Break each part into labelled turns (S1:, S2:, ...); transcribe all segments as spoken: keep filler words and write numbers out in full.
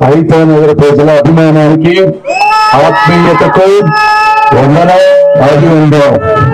S1: ఐతా నగర ప్రజల అభిమానానికి ఆత్మీయతకు వందనం అది ఉందో.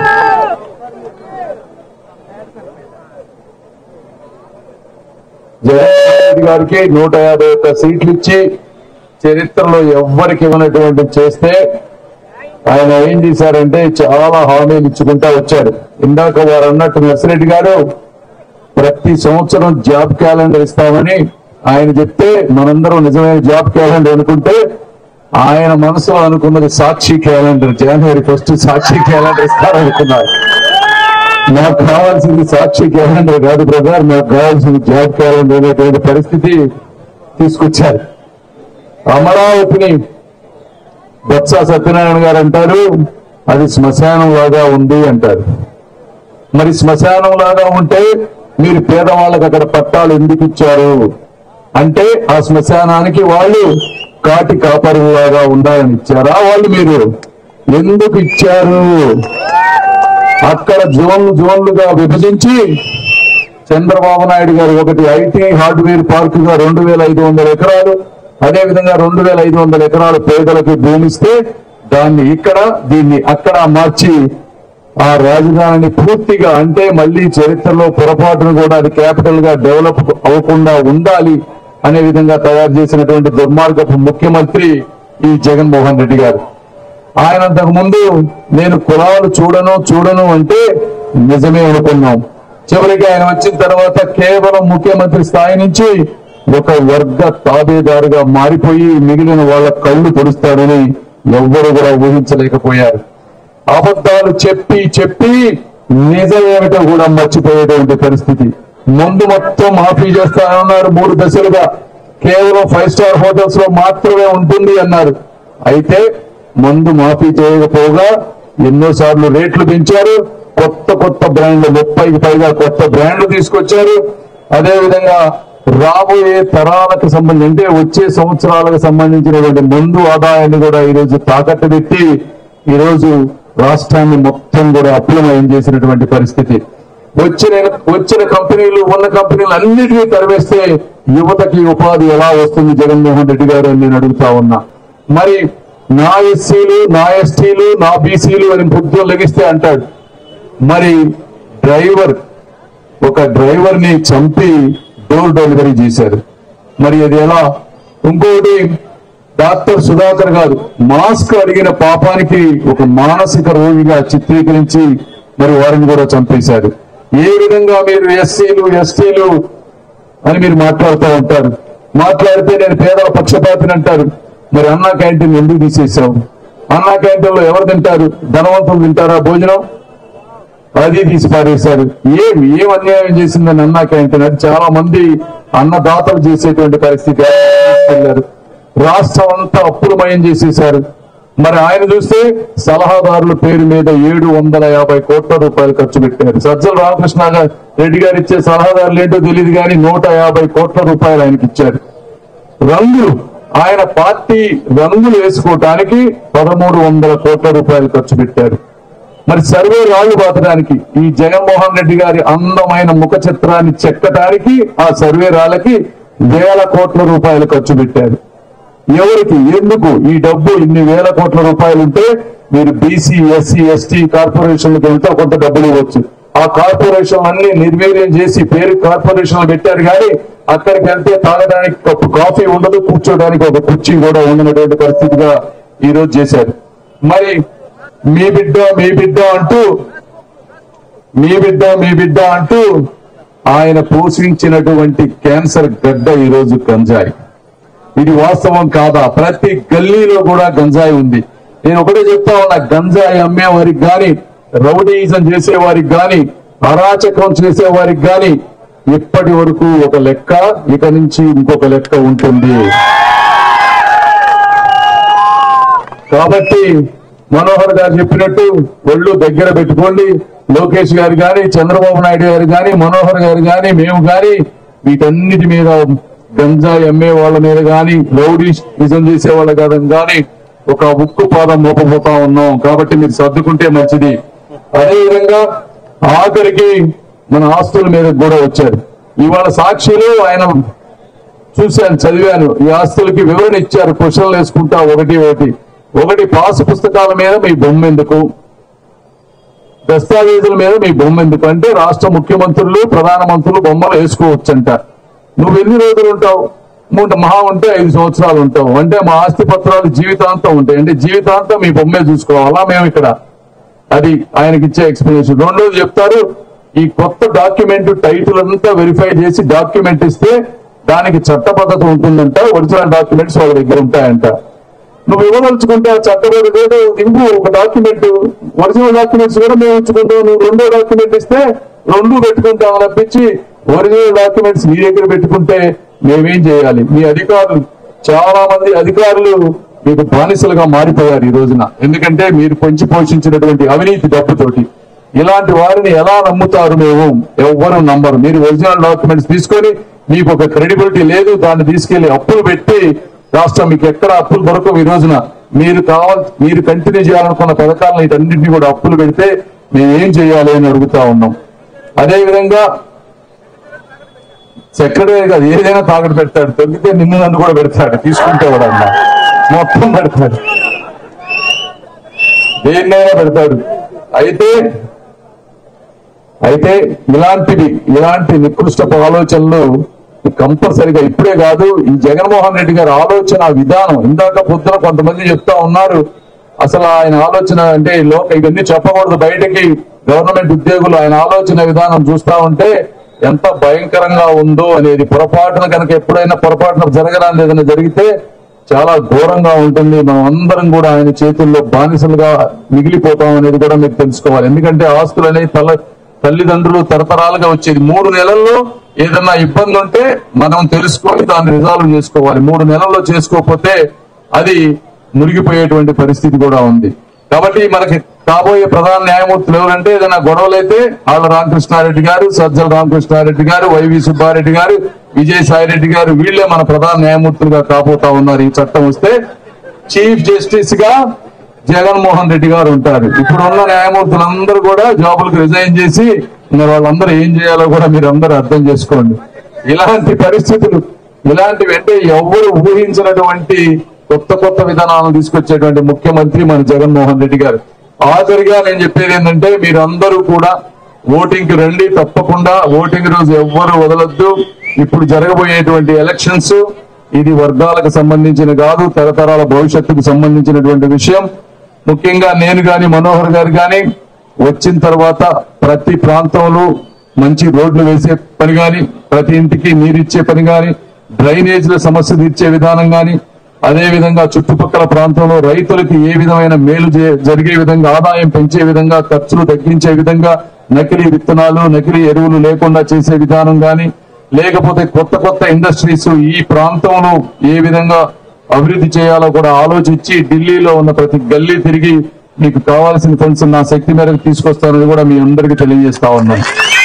S1: జగన్మోహన్ రెడ్డి గారికి నూట యాభై ఒక్క సీట్లు ఇచ్చి చరిత్రలో ఎవ్వరికి ఇవ్వనటువంటి చేస్తే ఆయన ఏం చేశారంటే చాలా హామీలు ఇచ్చుకుంటా వచ్చారు. ఇందాక వారు అన్నట్టు నర్సిరెడ్డి గారు ప్రతి సంవత్సరం జాబ్ క్యాలెండర్ ఇస్తామని ఆయన చెప్తే మనందరం నిజమైన జాబ్ క్యాలెండర్ అనుకుంటే ఆయన మనసులో అనుకున్నది సాక్షి క్యాలెండర్. జనవరి ఫస్ట్ సాక్షి క్యాలెండర్ ఇస్తారనుకున్నారు. నాకు కావాల్సింది సాక్షి క్యాలెండర్ కాదు బ్రదర్, నాకు కావాల్సింది జాబ్ క్యాలెండర్ అనేటువంటి పరిస్థితి తీసుకొచ్చారు. అమరావతిని బొత్స సత్యనారాయణ గారు అంటారు అది శ్మశానం లాగా ఉంది అంటారు. మరి శ్మశానం లాగా ఉంటే మీరు పేదవాళ్ళకి అక్కడ పట్టాలు ఎందుకు ఇచ్చారు అంటే ఆ శ్మశానానికి వాళ్ళు కాటి కాపరులాగా ఉండాలని ఇచ్చారా? వాళ్ళు మీరు ఎందుకు ఇచ్చారు? అక్కడ జోన్లు జోన్లుగా విభజించి చంద్రబాబు నాయుడు గారు ఒకటి ఐటీ హార్డ్వేర్ పార్క్ గా రెండు వేల ఐదు వందల ఎకరాలు అదేవిధంగా రెండు వేల ఐదు వందల ఎకరాలు పేదలకు భూమిస్తే దాన్ని ఇక్కడ దీన్ని అక్కడ మార్చి ఆ రాజధానిని పూర్తిగా అంటే మళ్లీ చరిత్రలో పొరపాటును కూడా అది క్యాపిటల్ గా డెవలప్ అవ్వకుండా ఉండాలి అనే విధంగా తయారు చేసినటువంటి దుర్మార్గపు ముఖ్యమంత్రి ఈ జగన్మోహన్ రెడ్డి గారు. ఆయన అంతకు ముందు నేను కులాలు చూడను చూడను అంటే నిజమే అనుకున్నాం. చివరికి ఆయన వచ్చిన తర్వాత కేవలం ముఖ్యమంత్రి స్థాయి నుంచి ఒక వర్గ తాబేదారుగా మారిపోయి మిగిలిన వాళ్ళ కళ్ళు పొడుస్తాడని ఎవ్వరు కూడా ఊహించలేకపోయారు. అబద్ధాలు చెప్పి చెప్పి నిజమేమిటో కూడా మర్చిపోయేటువంటి పరిస్థితి. ముందు మొత్తం మాఫీ చేస్తానన్నారు మూడు దశలుగా, కేవలం ఫైవ్ స్టార్ హోటల్స్ లో మాత్రమే ఉంటుంది అన్నారు. అయితే మందు మాఫీ చేయకపోగా ఎన్నోసార్లు రేట్లు పెంచారు. కొత్త కొత్త బ్రాండ్లు ముప్పైకి పైగా కొత్త బ్రాండ్లు తీసుకొచ్చారు. అదేవిధంగా రాబోయే తరాలకు సంబంధించి అంటే వచ్చే సంవత్సరాలకు సంబంధించినటువంటి మందు ఆదాయాన్ని కూడా ఈరోజు తాకట్టు పెట్టి ఈరోజు రాష్ట్రాన్ని మొత్తం కూడా అప్లమయం చేసినటువంటి పరిస్థితి. వచ్చిన వచ్చిన కంపెనీలు ఉన్న కంపెనీలు అన్నిటినీ తరివేస్తే యువతకి ఉపాధి ఎలా వస్తుంది జగన్మోహన్ రెడ్డి గారు అని నేను అడుగుతా ఉన్నా. మరి నా ఎస్సీలు నా ఎస్టీలు నా బీసీలు అని పొద్దున లెగిస్తే అంటాడు. మరి డ్రైవర్ ఒక డ్రైవర్ ని చంపి డోర్ డెలివరీ చేశారు. మరి అది ఎలా? ఇంకోటి డాక్టర్ సుధాకర్ గారు మాస్క్ అడిగిన పాపానికి ఒక మానసిక రోగిగా చిత్రీకరించి మరి వారిని కూడా చంపేశారు. ఏ విధంగా మీరు ఎస్సీలు ఎస్టీలు అని మీరు మాట్లాడుతూ ఉంటారు. మాట్లాడితే నేను పేదల పక్షపాతిని అంటారు. మరి అన్నా క్యాంటీన్ ఎందుకు తీసేసావు? అన్నా క్యాంటీన్ లో ఎవరు తింటారు? ధనవంతులు తింటారా భోజనం? అది తీసి పారేశారు. ఏం ఏం అన్యాయం చేసిందని అన్నా క్యాంటీన్ అది చాలా మంది అన్నదాతలు చేసేటువంటి పరిస్థితి. రాష్ట్రం అంతా అప్పులమయం చేసేశారు. మరి ఆయన చూస్తే సలహాదారుల పేరు మీద ఏడు వందల యాభై కోట్ల రూపాయలు ఖర్చు పెట్టారు. సజ్జల రామకృష్ణ రెడ్డి గారు ఇచ్చే సలహాదారులు ఏంటో తెలియదు కానీ నూట యాభై కోట్ల రూపాయలు ఆయనకి ఇచ్చారు. రంగులు ఆయన పార్టీ రంగులు వేసుకోవటానికి పదమూడు వందల కోట్ల రూపాయలు ఖర్చు పెట్టారు. మరి సర్వే రాళ్లు బాతడానికి ఈ జగన్మోహన్ రెడ్డి గారి అందమైన ముఖ చిత్రాన్ని చెక్కటానికి ఆ సర్వే రాళ్ళకి వేల కోట్ల రూపాయలు ఖర్చు పెట్టారు. ఎవరికి ఎందుకు ఈ డబ్బు? ఇన్ని వేల కోట్ల రూపాయలు ఉంటే మీరు బీసీ ఎస్సీ ఎస్టీ కార్పొరేషన్లకు వెళ్తే కొంత డబ్బులు ఇవ్వచ్చు. ఆ కార్పొరేషన్ అన్ని నిర్వీర్యం చేసి పేరు కార్పొరేషన్లు పెట్టారు కానీ అక్కడికి వెళ్తే తాగడానికి కప్పు కాఫీ ఉండదు, కూర్చోడానికి ఒక కుర్చీ కూడా ఉండనటువంటి పరిస్థితిగా ఈ రోజు చేశారు. మరి మీ బిడ్డ మీ బిడ్డ అంటూ మీ బిడ్డ మీ బిడ్డ అంటూ ఆయన పోషించినటువంటి క్యాన్సర్ గడ్డ ఈ రోజు గంజాయి. ఇది వాస్తవం కాదా? ప్రతి గల్లీలో కూడా గంజాయి ఉంది. నేను ఒకటే చెప్తా ఉన్నా, గంజాయి అమ్మే వారికి గాని రౌడీయిజం చేసేవారికి గాని అరాచకం చేసేవారికి గాని ఇప్పటి వరకు ఒక లెక్క, ఇక నుంచి ఇంకొక లెక్క ఉంటుంది. కాబట్టి మనోహర్ గారు చెప్పినట్టు ఒళ్ళు దగ్గర పెట్టుకోండి. లోకేష్ గారు గాని చంద్రబాబు నాయుడు గారు గాని మనోహర్ గారు గాని మేము గాని వీటన్నిటి మీద గంజాయి అమ్మే వాళ్ళ మీద గాని రౌడీ నిజం చేసే వాళ్ళ గాని ఒక ఉక్కు పాదం మోపబోతా ఉన్నాం. కాబట్టి మీరు సర్దుకుంటే మంచిది. అదేవిధంగా ఆఖరికి మన ఆస్తుల మీద కూడా వచ్చారు. ఇవాళ సాక్షులు ఆయన చూశాను, చదివాను. ఈ ఆస్తులకి వివరణ ఇచ్చారు, క్వశ్చన్లు వేసుకుంటా ఒకటి ఒకటి ఒకటి పాసు పుస్తకాల మీద మీ బొమ్మ ఎందుకు, దస్తావేజుల మీద మీ బొమ్మ ఎందుకు అంటే రాష్ట్ర ముఖ్యమంత్రులు ప్రధానమంత్రులు బొమ్మలు వేసుకోవచ్చంట. నువ్వు ఎన్ని రోజులు ఉంటావు? మూడు మహా ఉంటే ఐదు సంవత్సరాలు ఉంటావు. అంటే మా ఆస్తి పత్రాలు జీవితాంతం ఉంటాయి. అంటే జీవితాంతం మీ బొమ్మే చూసుకోవాలా మేము ఇక్కడ? అది ఆయనకి ఇచ్చే ఎక్స్ప్లెనేషన్. రెండోది చెప్తారు, ఈ కొత్త డాక్యుమెంట్ టైటిల్ అంతా వెరిఫై చేసి డాక్యుమెంట్ ఇస్తే దానికి చట్టబద్ధత ఉంటుందంట, ఒరిజినల్ డాక్యుమెంట్స్ వాళ్ళ దగ్గర ఉంటాయంట. నువ్వు ఇవ్వదలుచుకుంటే ఆ చట్టబద్ధత ఏదో ఇంకో ఒక డాక్యుమెంట్, ఒరిజినల్ డాక్యుమెంట్స్ కూడా మేము ఇచ్చుకుంటాం, నువ్వు రెండో డాక్యుమెంట్ ఇస్తే రెండు పెట్టుకుంటాం అనిపించి ఒరిజినల్ డాక్యుమెంట్స్ మీ దగ్గర పెట్టుకుంటే మేమేం చేయాలి? మీ అధికారులు, చాలా మంది అధికారులు మీకు బానిసలుగా మారిపోయారు ఈ రోజున. ఎందుకంటే మీరు పెంచి పోషించినటువంటి అవినీతి డబ్బుతోటి. ఇలాంటి వారిని ఎలా నమ్ముతారు? మేము ఎవ్వరూ నమ్మరు. మీరు ఒరిజినల్ డాక్యుమెంట్స్ తీసుకొని మీకు ఒక క్రెడిబిలిటీ లేదు, దాన్ని తీసుకెళ్లి అప్పులు పెట్టి రాష్ట్రం మీకు ఎక్కడ అప్పులు దొరకవు ఈ రోజున. మీరు కావాలి మీరు కంటిన్యూ చేయాలనుకున్న పథకాలను వీటన్నింటినీ కూడా అప్పులు పెడితే మేము ఏం చేయాలి అని అడుగుతా ఉన్నాం. అదేవిధంగా సెక్రటరీ కాదు, ఏదైనా తాకట్టు పెడతాడు, తగ్గితే నిన్ను నన్ను కూడా పెడతాడు, తీసుకుంటే కూడా అన్న మొత్తం పెడతాడు, దేన్నైనా పెడతాడు. అయితే అయితే ఇలాంటివి ఇలాంటి నికృష్టపు ఆలోచనలు కంపల్సరిగా ఇప్పుడే కాదు, ఈ జగన్మోహన్ రెడ్డి గారి ఆలోచన విధానం. ఇందాక పొద్దున కొంతమంది చెప్తా ఉన్నారు, అసలు ఆయన ఆలోచన అంటే లోక ఇవన్నీ చెప్పకూడదు బయటకి, గవర్నమెంట్ ఉద్యోగులు ఆయన ఆలోచన విధానం చూస్తా ఉంటే ఎంత భయంకరంగా ఉందో అనేది. పొరపాటున కనుక ఎప్పుడైనా పొరపాటున జరగరాని ఏదైనా జరిగితే చాలా ఘోరంగా ఉంటుంది. మనం అందరం కూడా ఆయన చేతుల్లో బానిసలుగా మిగిలిపోతాం అనేది కూడా మీరు తెలుసుకోవాలి. ఎందుకంటే ఆస్తులు అనేవి తల తల్లిదండ్రులు తరతరాలుగా వచ్చేది. మూడు నెలల్లో ఏదన్నా ఇబ్బంది ఉంటే మనం తెలుసుకొని దాన్ని రిజాల్వ్ చేసుకోవాలి. మూడు నెలల్లో చేసుకోకపోతే అది మునిగిపోయేటువంటి పరిస్థితి కూడా ఉంది. కాబట్టి మనకి కాబోయే ప్రధాన న్యాయమూర్తులు ఎవరంటే ఏదైనా గొడవలైతే ఆళ్ళ రామకృష్ణారెడ్డి గారు, సజ్జల రామకృష్ణారెడ్డి గారు, వైవి సుబ్బారెడ్డి గారు, విజయసాయి రెడ్డి గారు, వీళ్లే మన ప్రధాన న్యాయమూర్తులుగా కాబోతా ఉన్నారు. ఈ చట్టం వస్తే చీఫ్ జస్టిస్ గా జగన్మోహన్ రెడ్డి గారు ఉంటారు. ఇప్పుడున్న న్యాయమూర్తులందరూ కూడా జాబులకు రిజైన్ చేసి వాళ్ళందరూ ఏం చేయాలో కూడా మీరు అందరూ అర్థం చేసుకోండి. ఇలాంటి పరిస్థితులు ఇలాంటివి అంటే ఎవరు ఊహించినటువంటి కొత్త కొత్త విధానాలను తీసుకొచ్చేటువంటి ముఖ్యమంత్రి మన జగన్మోహన్ రెడ్డి గారు. ఆఖరిగా నేను చెప్పేది ఏంటంటే మీరందరూ కూడా ఓటింగ్ కి రండి, తప్పకుండా ఓటింగ్ రోజు ఎవ్వరు వదలొద్దు. ఇప్పుడు జరగబోయేటువంటి ఎలక్షన్స్ ఇది వర్గాలకు సంబంధించిన కాదు, తరతరాల భవిష్యత్తుకు సంబంధించినటువంటి విషయం. ముఖ్యంగా నేను గాని మనోహర్ గారు గాని వచ్చిన తర్వాత ప్రతి ప్రాంతంలో మంచి రోడ్లు వేసే పని గాని, ప్రతి ఇంటికి నీరిచ్చే పని గాని, డ్రైనేజీల సమస్య తీర్చే విధానం గాని, అదేవిధంగా చుట్టుపక్కల ప్రాంతంలో రైతులకి ఏ విధమైన మేలు జరిగే విధంగా, ఆదాయం పెంచే విధంగా, ఖర్చులు తగ్గించే విధంగా, నకిలీ విత్తనాలు నకిలీ ఎరువులు లేకుండా చేసే విధానం గాని, లేకపోతే కొత్త కొత్త ఇండస్ట్రీస్ ఈ ప్రాంతంలో ఏ విధంగా అభివృద్ధి చేయాలో కూడా ఆలోచించి ఢిల్లీలో ఉన్న ప్రతి గల్లీ తిరిగి మీకు కావాల్సిన ఫండ్స్ నా శక్తి మేరకు తీసుకొస్తానని కూడా మీ అందరికీ తెలియజేస్తా ఉన్నాను.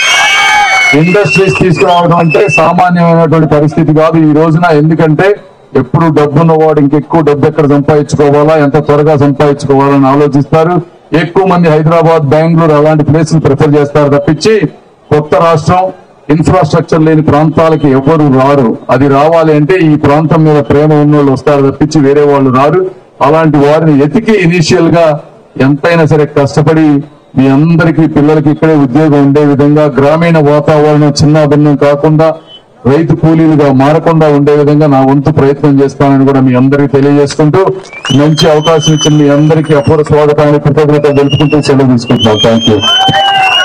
S1: ఇండస్ట్రీస్ తీసుకురావడం అంటే సామాన్యమైనటువంటి పరిస్థితి కాదు ఈ రోజున. ఎందుకంటే ఎప్పుడు డబ్బున్నవాడు ఇంకెక్కువ డబ్బు ఎక్కడ సంపాదించుకోవాలా, ఎంత త్వరగా సంపాదించుకోవాలని ఆలోచిస్తారు. ఎక్కువ మంది హైదరాబాద్, బెంగళూరు అలాంటి ప్లేసులు ప్రిఫర్ చేస్తారు తప్పించి కొత్త రాష్ట్రం ఇన్ఫ్రాస్ట్రక్చర్ లేని ప్రాంతాలకి ఎవరు రారు. అది రావాలి అంటే ఈ ప్రాంతం మీద ప్రేమ ఉన్నోళ్ళు వస్తారు తప్పించి వేరే వాళ్ళు రారు. అలాంటి వారిని ఎతికి ఇనీషియల్ గా ఎంతైనా సరే కష్టపడి మీ అందరికీ పిల్లలకి ఇక్కడే ఉద్యోగం ఉండే విధంగా, గ్రామీణ వాతావరణం చిన్న భిన్నం కాకుండా రైతు కూలీలుగా మారకుండా ఉండే విధంగా నా వంతు ప్రయత్నం చేస్తానని కూడా మీ అందరికీ తెలియజేసుకుంటూ మంచి అవకాశం ఇచ్చిన మీ అందరికీ అపూర్వ స్వాగతాన్ని కృతజ్ఞత తెలుపుకుంటూ సెలవు తీసుకుంటున్నాను. Thank you.